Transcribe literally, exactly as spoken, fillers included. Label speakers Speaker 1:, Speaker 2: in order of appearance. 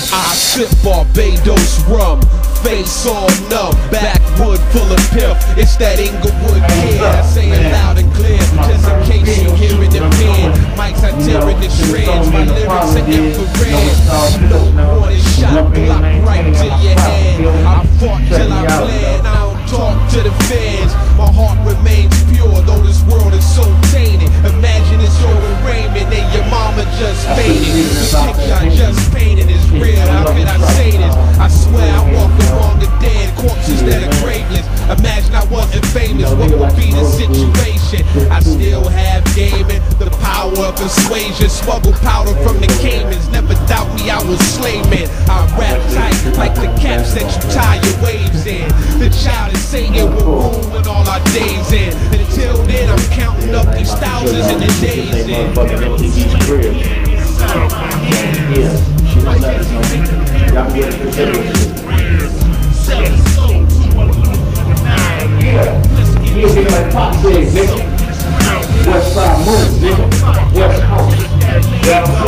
Speaker 1: I sip Barbados rum, face all numb, backwood full of pimp. It's that Inglewood kid. I say it loud and clear, just in case you hear it in pen. Mics I tear in the shreds, my lyrics are infrared. No warning shot, block right to your head. I fought till I bled, I don't talk to the feds. My heart remains pure, though this world is so tainted. Imagine it's your arraignment and your mama just faded. The picture I just painted is real, how can I say this? I swear I walk among the dead, corpses that are graveless. Imagine I wasn't famous, what would be the situation? I still have gaming, the power of persuasion. Smuggle powder from the Caymans, never doubt me, I was slayman. I rap tight like the caps that you tie your waves in. The child is Satan with ruling all our days in. Until then I'm counting up these thousands in the days in.
Speaker 2: You nigga like Pop said, nigga. West side move, nigga. West Coast.